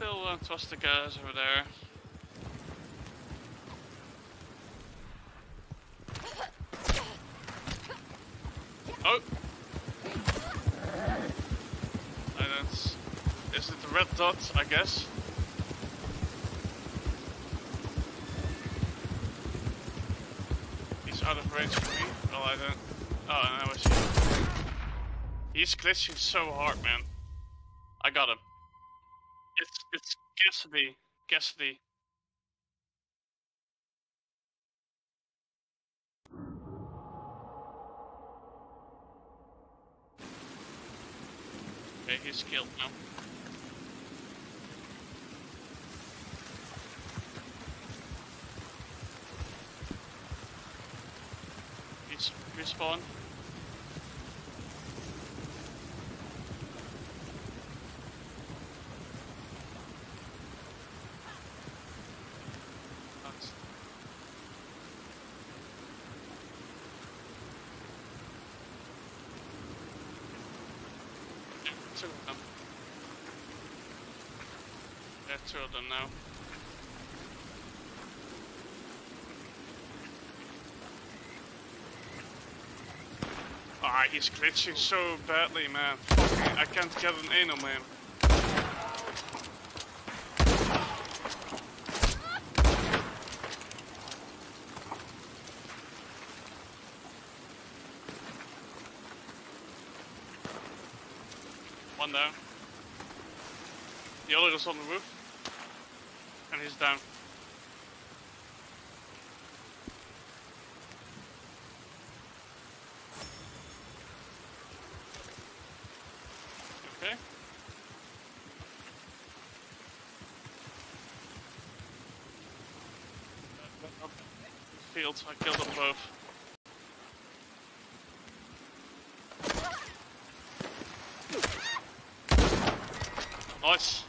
still trust the guys over there. Oh! And is it the red dot, I guess? He's out of range for me. Well, I don't. Oh, now I see. He's glitching so hard, man. I got him. It's Cassidy. Okay, he's killed now. He's respawned. Two of them. There are two of them now. Ah, he's glitching so badly, man. Fucking, I can't get an aim on him. One down. The other is on the roof. And he's down. Okay. Fields, I killed them both. Nice.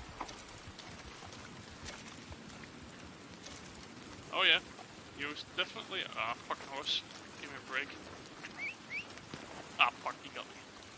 Oh yeah, he was definitely. Ah, fucking horse. Give me a break. Ah, fuck, he got me.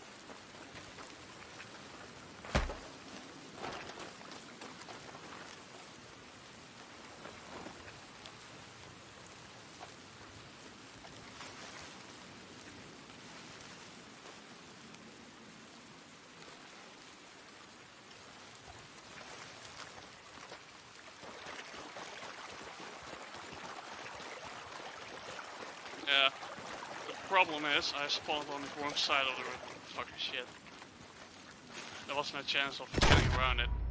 Yeah, the problem is I spawned on the wrong side of the fucking shit. There was no chance of getting around it.